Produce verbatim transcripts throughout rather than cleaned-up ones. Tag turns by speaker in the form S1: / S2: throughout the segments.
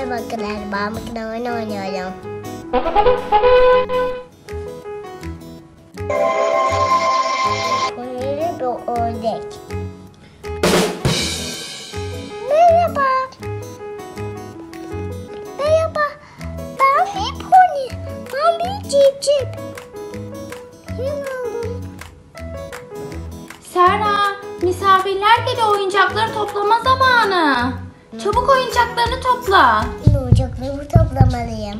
S1: Merhaba arkadaşlar, ben bugün oyun oynuyorum. Oyunu bir ördek. Merhaba. Merhaba. Ben bir pony. Ben bir civciv. Kim oldum?
S2: Serra, misafirler geliyor, oyuncakları toplama zamanı. Çabuk oyuncaklarını topla.
S1: Oyuncaklarımı toplamalıyım.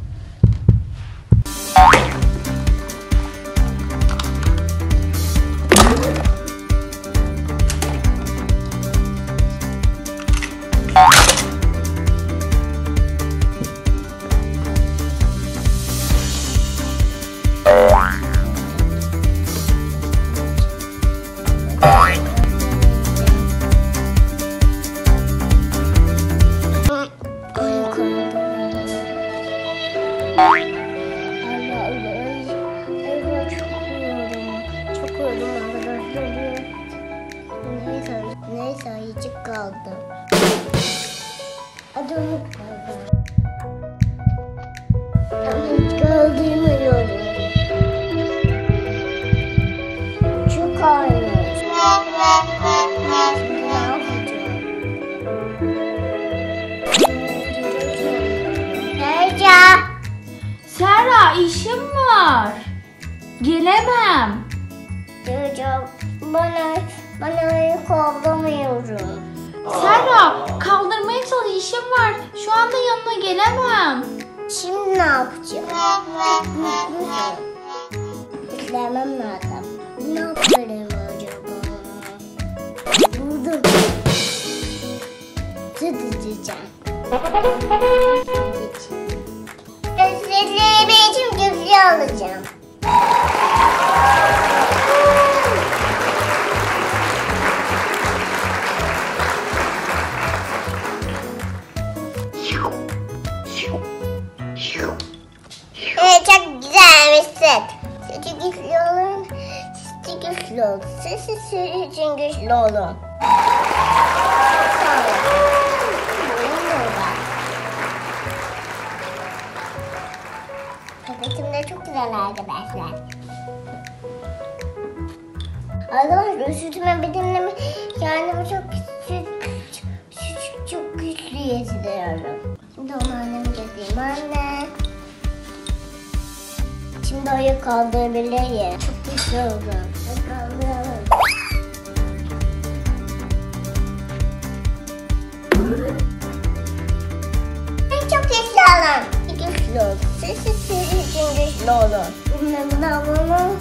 S1: Neyse ayıcık kaldı. Adamı kaldı. Adamı kaldığımı yiyorum. Çok ağırmış. Şimdi ne yapacağım? Serra!
S2: Serra, işim var. Gelemem.
S1: Hocam bana bana kovlamıyorum.
S2: Serra, kaldırmaya çalış, işim var. Şu anda yanına gelemem.
S1: Şimdi ne yapacağım? Üflemem lazım. Ne yaparım acaba? Buldum. Süt içeceğim. Sütleri için güflü alacağım. Evet, çok güzel bir süt. Sütü güçlü olun, sütü güçlü olun. Siz siz süt için güçlü olun. Paketim de çok güzel arkadaşlar. Arkadaşlar sütüme bir dinleme, yani bu çok süt, süt çok güçlü yediriyorum. Şimdi onu anneme getireyim. Anne. Şimdi ayı kaldırabilirim. Çok güçlü oldu. Kaldıralım. Çok güçlü olun. Güçlü olun. Siz siz siz için güçlü olun. Bunu bunu bunu.